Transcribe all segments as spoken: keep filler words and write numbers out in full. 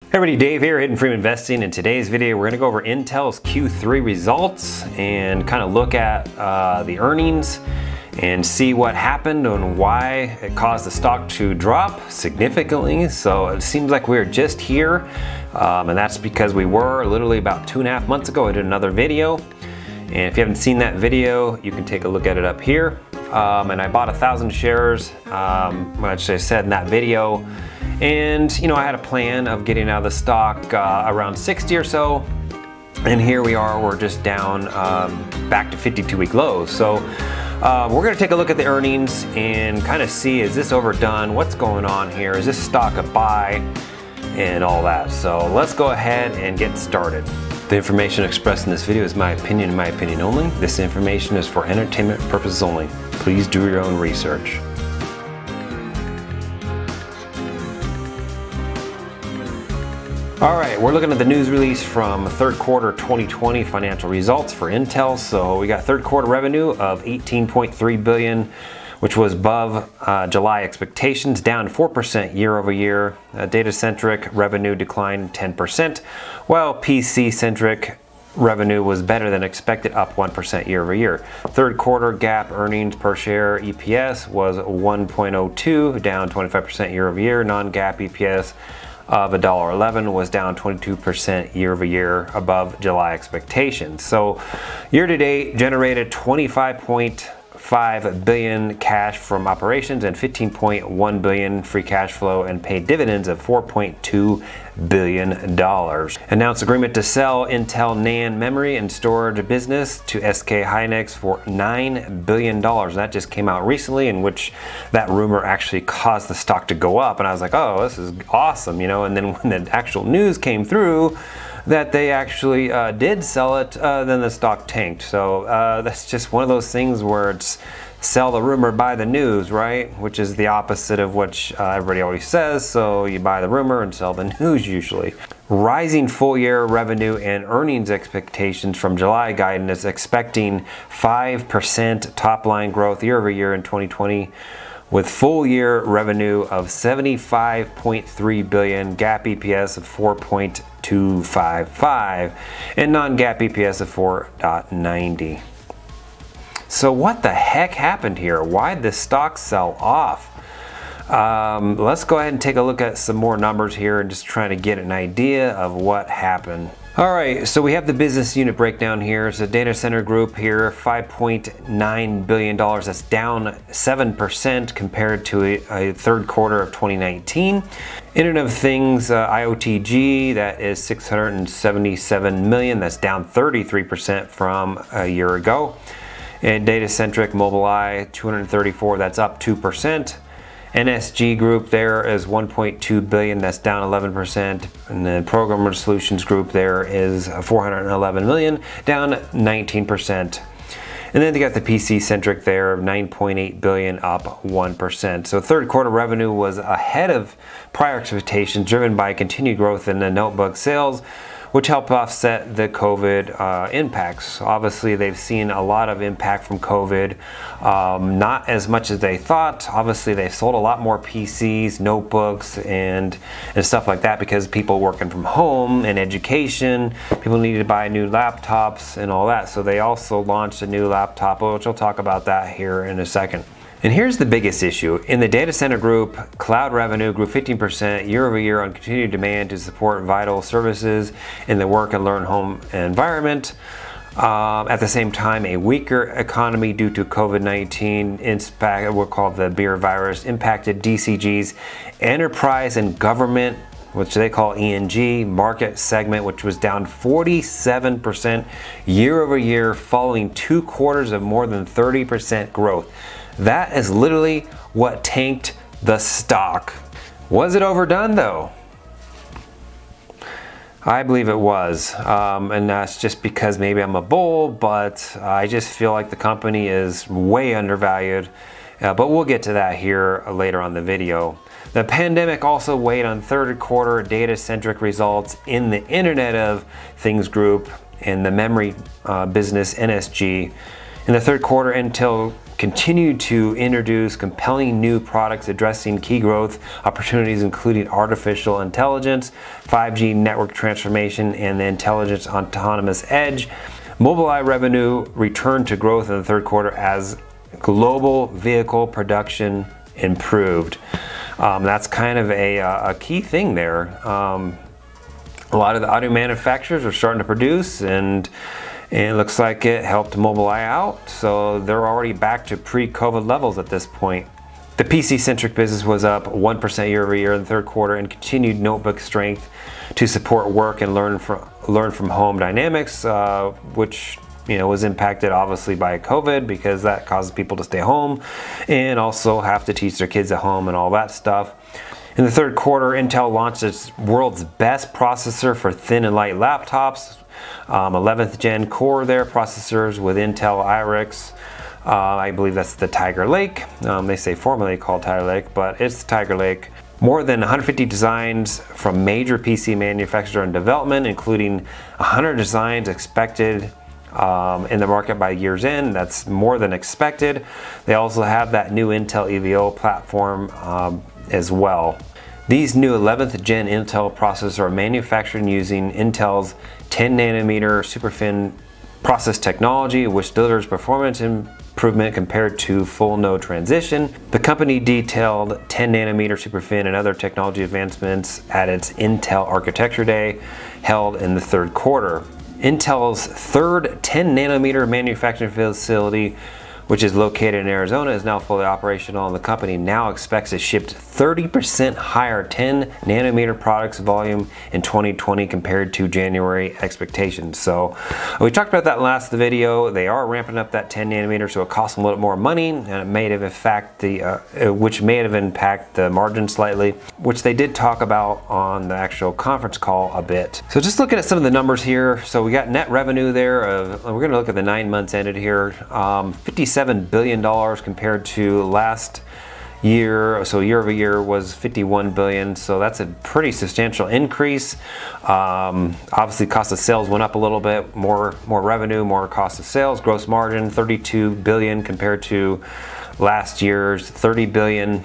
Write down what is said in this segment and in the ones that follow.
Hey everybody, Dave here, Hidden Freedom Investing. In today's video, we're going to go over Intel's Q three results and kind of look at uh, the earnings and see what happened and why it caused the stock to drop significantly. So it seems like we're just here, um, and that's because we were literally about two and a half months ago. I did another video, and if you haven't seen that video, you can take a look at it up here. Um, and I bought a thousand shares, um, which I said in that video. And you know, I had a plan of getting out of the stock uh, around sixty or so, and here we are, we're just down um, back to fifty-two week lows. So uh, we're gonna take a look at the earnings and kind of see, is this overdone? What's going on here? Is this stock a buy? And all that. So let's go ahead and get started. The information expressed in this video is my opinion and my opinion only. This information is for entertainment purposes only. Please do your own research. All right, we're looking at the news release from third quarter twenty twenty financial results for Intel. So we got third quarter revenue of eighteen point three billion dollars, which was above uh, July expectations, down four percent year over year. Uh, data-centric revenue declined ten percent, while P C-centric revenue was better than expected, up one percent year over year. Third quarter GAAP earnings per share E P S was one point oh two, down twenty-five percent year over year. Non-GAAP E P S of one dollar eleven was down twenty-two percent year over year, above July expectations. So year to date generated twenty-five point five billion dollars cash from operations and fifteen point one billion dollars free cash flow, and paid dividends of four point two billion dollars. Announced agreement to sell Intel NAND memory and storage business to S K Hynix for nine billion dollars. That just came out recently, in which that rumor actually caused the stock to go up, and I was like, oh, this is awesome, you know. And then when the actual news came through that they actually uh, did sell it, uh, then the stock tanked. So uh, that's just one of those things where it's sell the rumor, buy the news, right? Which is the opposite of what uh, everybody always says. So you buy the rumor and sell the news usually. Rising full year revenue and earnings expectations from July guidance, expecting five percent top line growth year over year in twenty twenty. With full year revenue of seventy-five point three billion dollars, GAAP E P S of four point two five five, and non-GAAP E P S of four ninety. So what the heck happened here? Why did this stock sell off? Um, let's go ahead and take a look at some more numbers here and just try to get an idea of what happened. All right, so we have the business unit breakdown here. It's a data center group here, five point nine billion dollars. That's down seven percent compared to a, a third quarter of twenty nineteen. Internet of Things, uh, I O T G, that is six hundred seventy-seven million dollars. That's down thirty-three percent from a year ago. And data-centric Mobileye, two hundred thirty-four, that's up two percent. N S G group there is one point two billion dollars, that's down eleven percent. And the Programmer Solutions group there is four hundred eleven million dollars, down nineteen percent. And then they got the P C-centric there of nine point eight billion dollars, up one percent. So third quarter revenue was ahead of prior expectations, driven by continued growth in the notebook sales, which helped offset the COVID uh, impacts. Obviously, they've seen a lot of impact from COVID, um, not as much as they thought. Obviously, they sold a lot more P Cs, notebooks, and, and stuff like that, because people working from home and education, people needed to buy new laptops and all that. So they also launched a new laptop, which we'll talk about that here in a second. And here's the biggest issue. In the data center group, cloud revenue grew fifteen percent year over year on continued demand to support vital services in the work and learn home environment. Um, at the same time, a weaker economy due to COVID nineteen, impact, what called the beer virus, impacted D C G's enterprise and government, which they call E N G, market segment, which was down forty-seven percent year over year, following two quarters of more than thirty percent growth. That is literally what tanked the stock. Was it overdone though? I believe it was, um, and that's just because maybe I'm a bull, but I just feel like the company is way undervalued, uh, but we'll get to that here later on the video. The pandemic also weighed on third quarter data-centric results in the Internet of Things group and the memory uh, business N S G. In the third quarter, Intel continue to introduce compelling new products addressing key growth opportunities, including artificial intelligence, five G network transformation, and the intelligence autonomous edge. Mobileye revenue returned to growth in the third quarter as global vehicle production improved. Um, that's kind of a, a key thing there. Um, a lot of the auto manufacturers are starting to produce, and, and it looks like it helped Mobileye out. So they're already back to pre-COVID levels at this point. The P C-centric business was up one percent year over year in the third quarter, and continued notebook strength to support work and learn from, learn from home dynamics, uh, which you know, was impacted obviously by COVID, because that causes people to stay home and also have to teach their kids at home and all that stuff. In the third quarter, Intel launched its world's best processor for thin and light laptops, um, eleventh gen core there processors with Intel Iris. Uh, I believe that's the Tiger Lake. Um, they say formerly called Tiger Lake, but it's Tiger Lake. More than one hundred fifty designs from major P C manufacturers in development, including one hundred designs expected Um, in the market by year's end. That's more than expected. They also have that new Intel E V O platform um, as well. These new eleventh gen Intel processors are manufactured using Intel's ten nanometer superfin process technology, which delivers performance improvement compared to full node transition. The company detailed ten nanometer superfin and other technology advancements at its Intel Architecture Day held in the third quarter. Intel's third ten nanometer manufacturing facility, which is located in Arizona, is now fully operational, and the company now expects to ship thirty percent higher ten nanometer products volume in twenty twenty compared to January expectations. So we talked about that in the last video. They are ramping up that ten nanometer, so it costs them a little more money, and it may have in fact the uh, which may have impacted the margin slightly, which they did talk about on the actual conference call a bit. So just looking at some of the numbers here, so we got net revenue there of, we're going to look at the nine months ended here, um, fifty-seven billion dollars compared to last year, so year over year was fifty-one billion, so that's a pretty substantial increase. Um, obviously cost of sales went up a little bit, more more revenue, more cost of sales. Gross margin thirty-two billion compared to last year's thirty billion.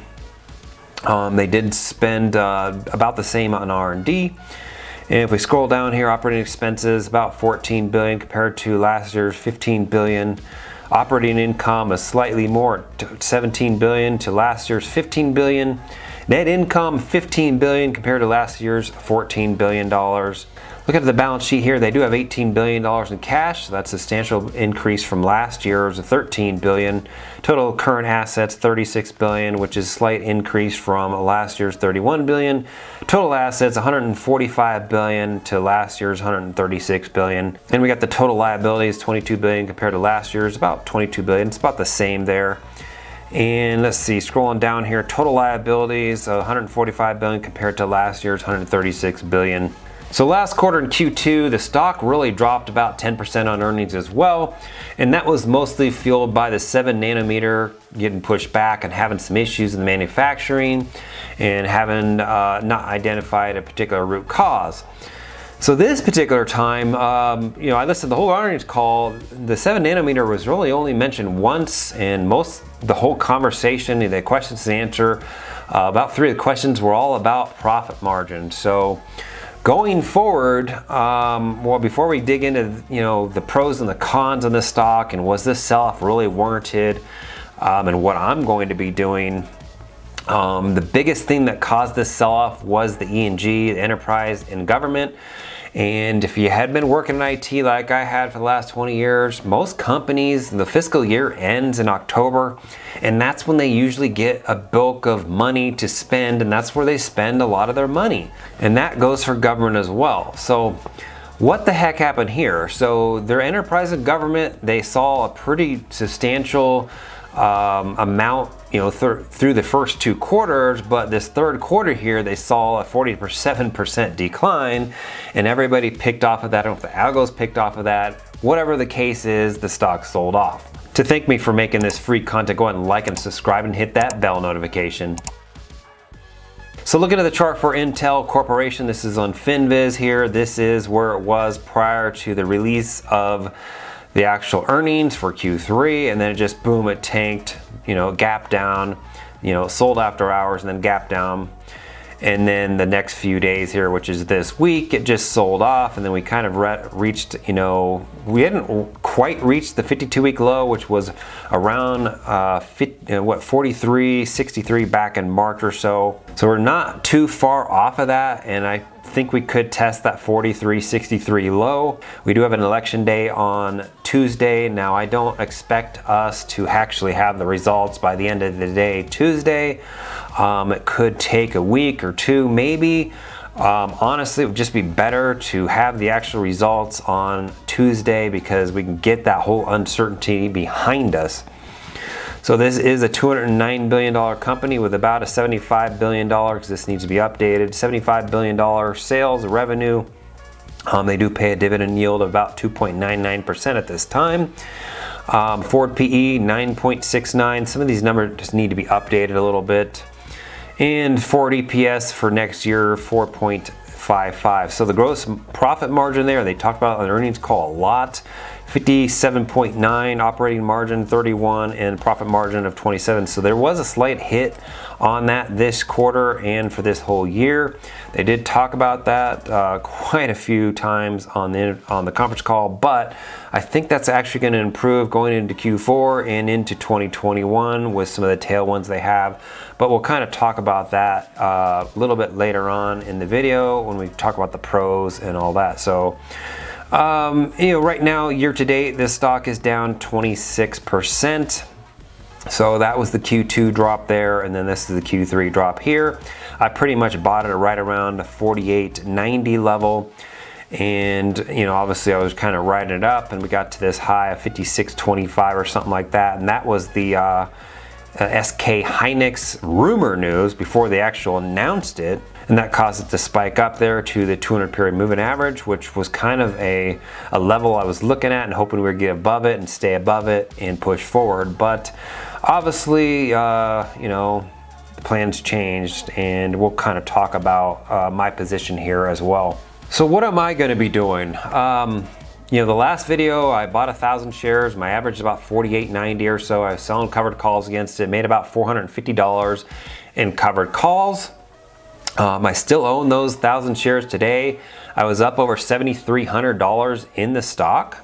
Um, they did spend uh, about the same on R and D. And if we scroll down here, operating expenses about fourteen billion compared to last year's fifteen billion. Operating income is slightly more, seventeen billion to last year's fifteen billion. Net income fifteen billion compared to last year's fourteen billion dollars. Look at the balance sheet here. They do have eighteen billion dollars in cash. So that's a substantial increase from last year's thirteen billion dollars. Total current assets thirty-six billion dollars, which is a slight increase from last year's thirty-one billion dollars. Total assets one hundred forty-five billion dollars to last year's one hundred thirty-six billion dollars. And we got the total liabilities twenty-two billion dollars compared to last year's about twenty-two billion dollars. It's about the same there. And let's see, scrolling down here, total liabilities uh, one hundred forty-five billion dollars compared to last year's one hundred thirty-six billion dollars. So last quarter in Q two, the stock really dropped about ten percent on earnings as well, and that was mostly fueled by the seven nanometer getting pushed back and having some issues in the manufacturing and having uh, not identified a particular root cause. So this particular time, um, you know, I listened to the whole earnings call. The seven nanometer was really only mentioned once, and most the whole conversation, the questions and answer, uh, about three of the questions were all about profit margin. So going forward, um, well, before we dig into, you know, the pros and the cons on this stock and was this sell-off really warranted, um, and what I'm going to be doing, um, the biggest thing that caused this sell-off was the E and G, the enterprise and government. And if you had been working in I T like I had for the last twenty years, most companies, the fiscal year ends in October, and that's when they usually get a bulk of money to spend, and that's where they spend a lot of their money. And that goes for government as well. So what the heck happened here? So their enterprise and government, they saw a pretty substantial um, amount, you know, th through the first two quarters, but this third quarter here, they saw a forty-seven percent decline, and everybody picked off of that. I don't know if the algos picked off of that. Whatever the case is, the stock sold off. To thank me for making this free content, go ahead and like and subscribe and hit that bell notification. So looking at the chart for Intel Corporation, this is on FinViz here. This is where it was prior to the release of the actual earnings for Q three, and then it just boom, it tanked, you know, gap down, you know, sold after hours and then gap down. And then the next few days here, which is this week, it just sold off, and then we kind of re reached, you know, we hadn't quite reached the fifty-two week low, which was around uh, fifty, what forty-three sixty-three back in March or so. So we're not too far off of that, and I think we could test that forty-three sixty-three low. We do have an election day on Tuesday. Now I don't expect us to actually have the results by the end of the day Tuesday. Um, it could take a week or two maybe. Um, honestly, it would just be better to have the actual results on Tuesday because we can get that whole uncertainty behind us. So this is a two hundred nine billion dollar company with about a seventy-five billion dollar, because this needs to be updated, seventy-five billion dollar sales revenue. Um, they do pay a dividend yield of about two point nine nine percent at this time. Um, forward P E nine point six nine. Some of these numbers just need to be updated a little bit. And forward E P S for next year, four point five five. So the gross profit margin there, they talked about on the earnings call a lot. fifty-seven point nine, operating margin thirty-one, and profit margin of twenty-seven. So there was a slight hit on that this quarter and for this whole year. They did talk about that uh, quite a few times on the on the conference call, but I think that's actually going to improve going into Q four and into twenty twenty-one with some of the tailwinds they have. But we'll kind of talk about that uh, a little bit later on in the video when we talk about the pros and all that. So. Um, you know, right now, year to date, this stock is down twenty-six percent. So that was the Q two drop there, and then this is the Q three drop here. I pretty much bought it right around the forty-eight ninety level. And, you know, obviously I was kind of riding it up, and we got to this high of fifty-six twenty-five or something like that. And that was the uh, S K Hynix rumor news before they actually announced it. And that caused it to spike up there to the two hundred period moving average, which was kind of a, a level I was looking at and hoping we would get above it and stay above it and push forward. But obviously, uh, you know, the plans changed, and we'll kind of talk about uh, my position here as well. So what am I going to be doing? Um, you know, the last video, I bought a thousand shares. My average is about forty-eight ninety or so. I was selling covered calls against it, made about four hundred fifty dollars in covered calls. Um, I still own those thousand shares today. I was up over seven thousand three hundred dollars in the stock,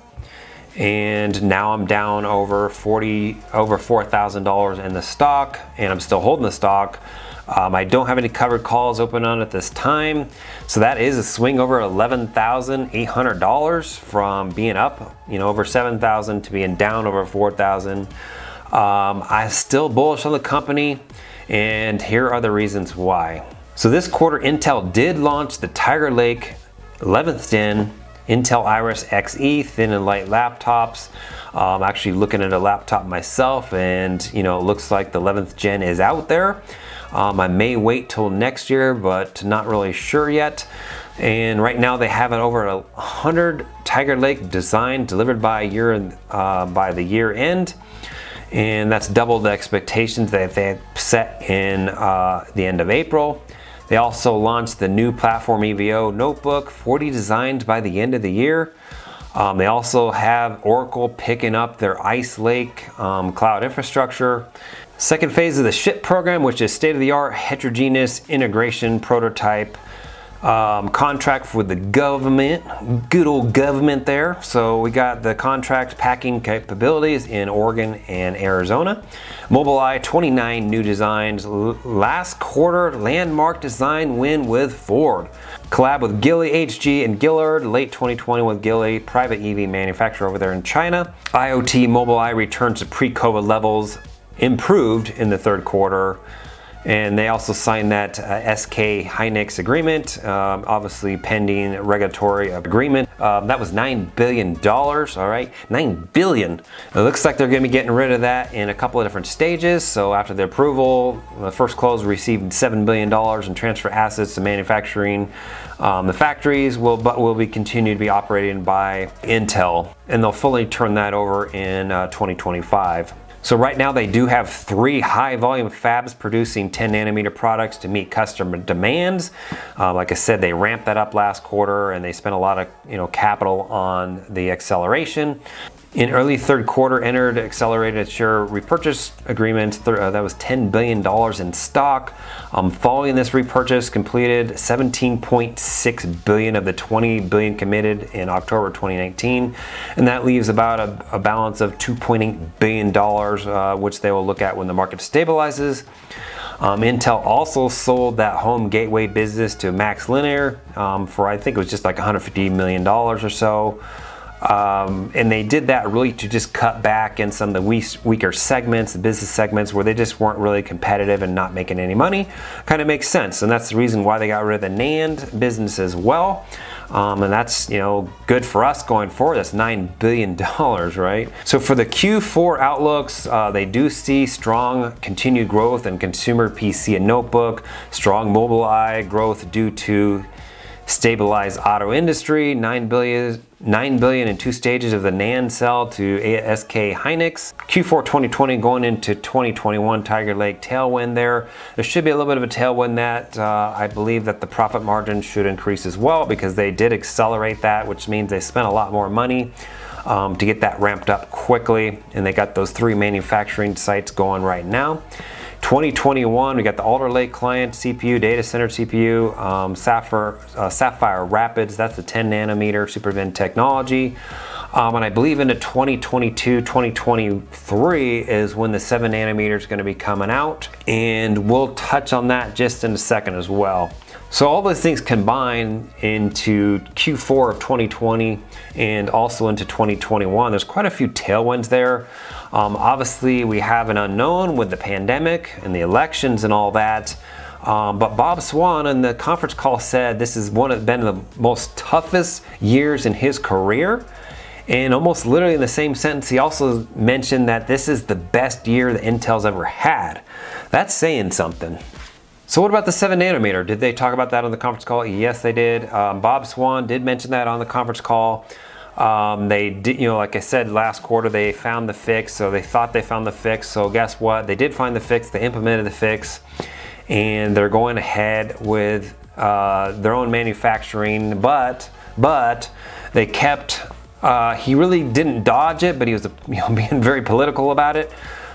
and now I'm down over forty, over four thousand dollars in the stock, and I'm still holding the stock. Um, I don't have any covered calls open on at this time, so that is a swing over eleven thousand eight hundred dollars from being up, you know, over seven thousand to being down over four thousand. Um, I'm still bullish on the company, and here are the reasons why. So this quarter, Intel did launch the Tiger Lake eleventh gen Intel Iris X E thin and light laptops. I'm actually looking at a laptop myself, and you know, it looks like the eleventh gen is out there. Um, I may wait till next year, but not really sure yet. And right now they have it over a hundred Tiger Lake design delivered by year uh, by the year end. And that's double the expectations that they had set in uh, the end of April. They also launched the new platform E V O notebook, forty designed by the end of the year. Um, they also have Oracle picking up their Ice Lake um, cloud infrastructure. Second phase of the SHIP program, which is state-of-the-art heterogeneous integration prototype um, contract with the government, good old government there. So we got the contract packing capabilities in Oregon and Arizona. Mobileye, twenty-nine new designs. Last quarter, landmark design win with Ford. Collab with Geely H G and Gillard, late twenty twenty with Geely, private E V manufacturer over there in China. IoT Mobileye returns to pre-COVID levels, improved in the third quarter. And they also signed that uh, S K Hynix agreement, um, obviously pending regulatory agreement. Um, that was nine billion dollars, all right, nine billion dollars. It looks like they're gonna be getting rid of that in a couple of different stages. So after the approval, the first close received seven billion dollars in transfer assets to manufacturing. Um, the factories will, but will be continued to be operated by Intel, and they'll fully turn that over in uh, twenty twenty-five. So right now they do have three high volume fabs producing ten nanometer products to meet customer demands. Uh, like I said, they ramped that up last quarter, and they spent a lot of you know capital on the acceleration. In early third quarter, entered accelerated share repurchase agreements. Uh, that was ten billion dollars in stock. Um, following this repurchase, completed seventeen point six billion dollars of the twenty billion dollars committed in October twenty nineteen, and that leaves about a, a balance of two point eight billion dollars, uh, which they will look at when the market stabilizes. Um, Intel also sold that home gateway business to Max Linear um, for, I think it was just like one hundred fifty million dollars or so. Um, and they did that really to just cut back in some of the weak, weaker segments, the business segments where they just weren't really competitive and not making any money. Kind of makes sense, and that's the reason why they got rid of the NAND business as well. Um, and that's, you know, good for us going forward. That's nine billion dollars, right? So for the Q four outlooks, uh, they do see strong continued growth in consumer P C and notebook, strong Mobileye growth due to stabilized auto industry, nine billion, nine billion in two stages of the NAND sell to S K Hynix. Q four twenty twenty going into twenty twenty-one, Tiger Lake tailwind there. There should be a little bit of a tailwind that uh, I believe that the profit margin should increase as well, because they did accelerate that, which means they spent a lot more money um, to get that ramped up quickly, and they got those three manufacturing sites going right now. twenty twenty-one, we got the Alder Lake client C P U, data center C P U, um, Sapphire, uh, Sapphire Rapids, that's the ten nanometer SuperVin technology. Um, and I believe into twenty twenty-two, twenty twenty-three is when the seven nanometer is going to be coming out. And we'll touch on that just in a second as well. So all those things combine into Q four of twenty twenty and also into twenty twenty-one. There's quite a few tailwinds there. Um, obviously, we have an unknown with the pandemic and the elections and all that. Um, but Bob Swan in the conference call said this has one of been the most toughest years in his career. And almost literally in the same sentence, he also mentioned that this is the best year that Intel's ever had. That's saying something. So what about the seven nanometer? Did they talk about that on the conference call? Yes, they did. Um, Bob Swan did mention that on the conference call. Um, they did, you know, like I said, last quarter they found the fix, so they thought they found the fix. So guess what? They did find the fix. They implemented the fix, and they're going ahead with uh, their own manufacturing. But but they kept. Uh, he really didn't dodge it, but he was, you know, being very political about it.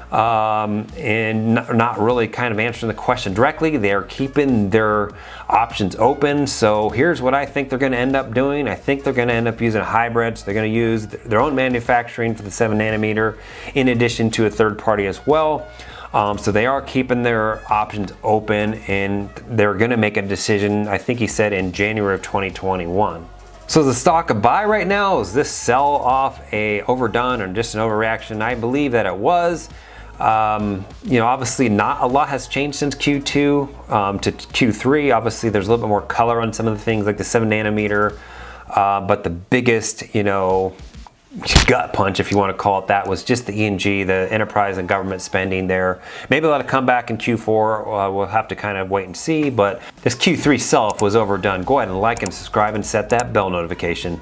Um, and not really kind of answering the question directly. They're keeping their options open. So here's what I think they're going to end up doing. I think they're going to end up using hybrids. They're going to use their own manufacturing for the seven nanometer in addition to a third party as well. Um, so they are keeping their options open, and they're going to make a decision, I think he said, in January of twenty twenty-one. So the stock a buy right now? Is this sell off a overdone or just an overreaction? I believe that it was. Um, you know, obviously not a lot has changed since Q two um, to Q three. Obviously there's a little bit more color on some of the things like the seven nanometer, uh, but the biggest, you know, gut punch, if you want to call it that, was just the E G, the enterprise and government spending there. Maybe let it come back in Q four. Uh, we'll have to kind of wait and see, but this Q three self was overdone. Go ahead and like and subscribe and set that bell notification.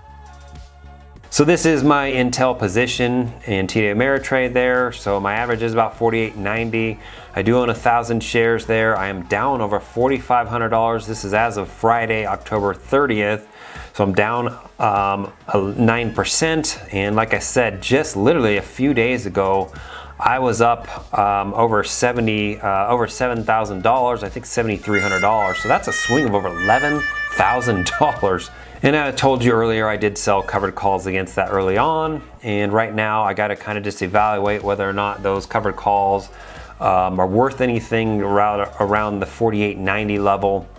So this is my Intel position in T D Ameritrade there. So my average is about forty-eight ninety. I do own a thousand shares there. I am down over forty-five hundred dollars. This is as of Friday, October thirtieth. So I'm down um, nine percent. And like I said, just literally a few days ago, I was up um, over seventy, uh, over seven thousand dollars. I think seventy-three hundred dollars. So that's a swing of over eleven thousand dollars. And I told you earlier I did sell covered calls against that early on, and right now I got to kind of just evaluate whether or not those covered calls um, are worth anything around, around the forty-eight ninety level.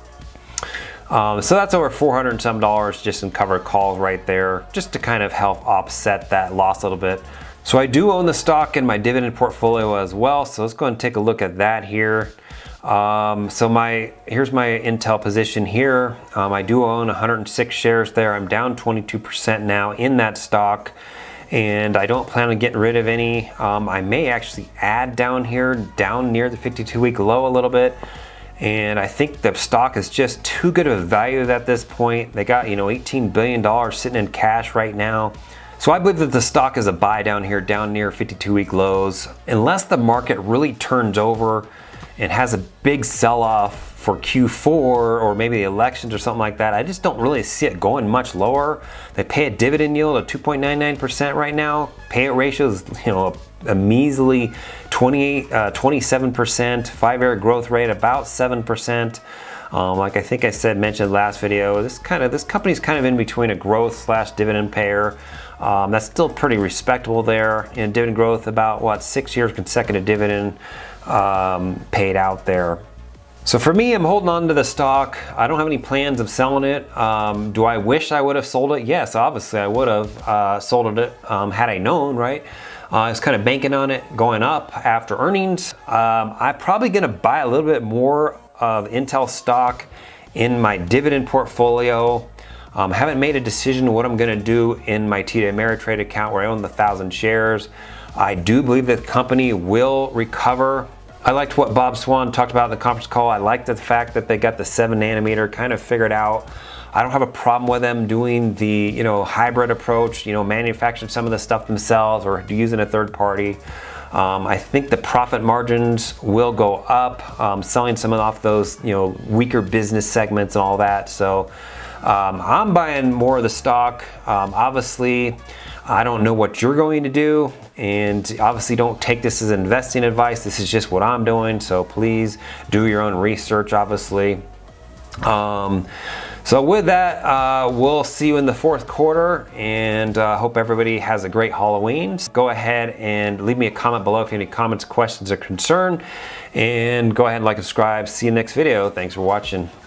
Um, so that's over four hundred and some dollars just in covered calls right there, just to kind of help offset that loss a little bit. So I do own the stock in my dividend portfolio as well, so let's go and take a look at that here. Um, so my here's my Intel position here. Um, I do own one hundred six shares there. I'm down twenty-two percent now in that stock, and I don't plan on getting rid of any. Um, I may actually add down here, down near the fifty-two week low a little bit. And I think the stock is just too good of a value at this point. They got, you know, eighteen billion dollars sitting in cash right now. So I believe that the stock is a buy down here, down near fifty-two week lows, unless the market really turns over and has a big sell-off for Q four or maybe the elections or something like that, I just don't really see it going much lower. They pay a dividend yield of two point nine nine percent right now. Payout ratio is, you know, a measly twenty-eight, uh, twenty-seven percent. Five-year growth rate about seven percent. Um, like I think I said, mentioned last video, this kind of this company's kind of in between a growth slash dividend payer. Um, that's still pretty respectable there. In dividend growth, about what, six years consecutive dividend um, paid out there. So for me, I'm holding on to the stock. I don't have any plans of selling it. Um, do I wish I would have sold it? Yes, obviously I would have uh, sold it um, had I known, right? Uh, I was kind of banking on it going up after earnings. Um, I'm probably gonna buy a little bit more of Intel stock in my dividend portfolio. Um, haven't made a decision what I'm gonna do in my T D Ameritrade account where I own the thousand shares. I do believe that the company will recover. I liked what Bob Swan talked about in the conference call. I liked the fact that they got the seven nanometer kind of figured out. I don't have a problem with them doing the, you know, hybrid approach, you know, manufacturing some of the stuff themselves or using a third party. Um, I think the profit margins will go up, um, selling some of off those, you know, weaker business segments and all that. So um, I'm buying more of the stock. Um, obviously, I don't know what you're going to do, and obviously don't take this as investing advice. This is just what I'm doing, so please do your own research, obviously. Um, so with that, uh, we'll see you in the fourth quarter, and I uh, hope everybody has a great Halloween. Go ahead and leave me a comment below if you have any comments, questions, or concern, and go ahead and like and subscribe. See you next video. Thanks for watching.